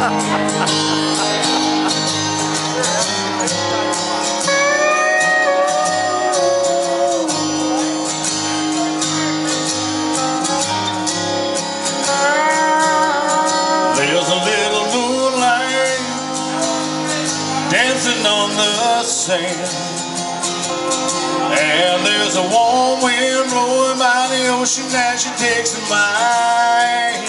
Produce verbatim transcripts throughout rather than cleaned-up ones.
dancing on the sand, and there's a warm wind blowing by the ocean as she takes my hand.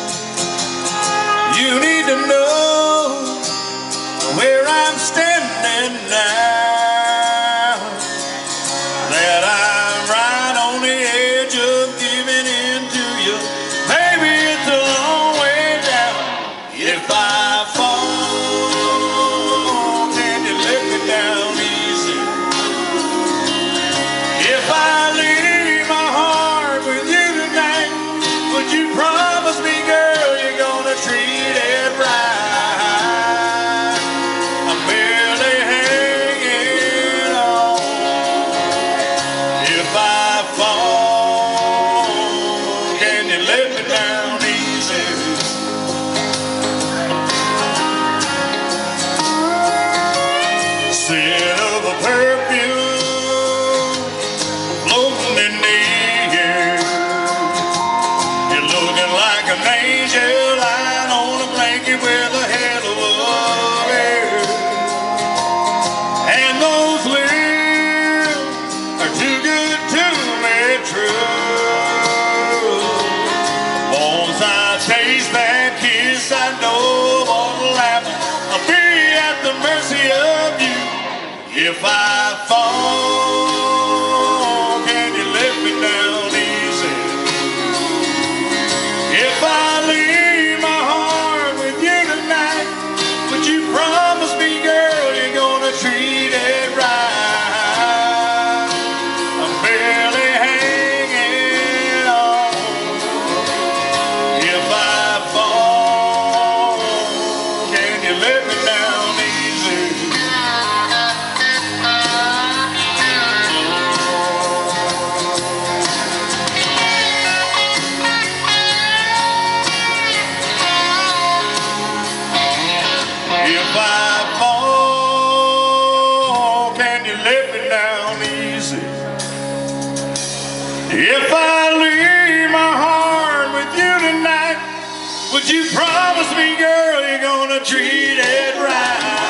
You need to know where I'm standing now, that I'm right on the edge of giving in to you. Maybe it's a long way down. If I fall, scent of a perfume floating in the air. You're looking like an angel lying on a blanket with a hell of a hair. And those lips are too good to be true. Once I taste that kiss, I know what'll happen. I'll be at the mercy of you. If I fall, can you let me down easy? If I leave my heart with you tonight, would you promise me, girl, you're gonna treat it right? I'm barely hanging on. If I fall, can you let me down easy? If I fall, can you let me down easy? If I leave my heart with you tonight, would you promise me, girl, you're gonna treat it right?